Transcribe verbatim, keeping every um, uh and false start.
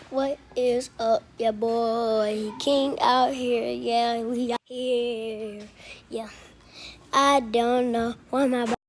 What is up, your boy King out here? Yeah, we out here. Yeah, I don't know what my